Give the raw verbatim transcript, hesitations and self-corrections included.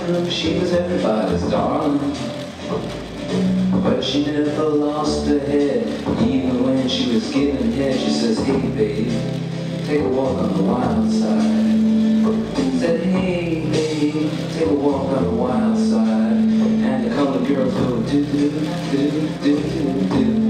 bedroom, she was everybody's darling. But she never lost her head, even when she was giving head. She says, hey babe, take a walk on the wild side. Said, hey babe, take a walk on the wild side. And the colored girls go do do do do do do.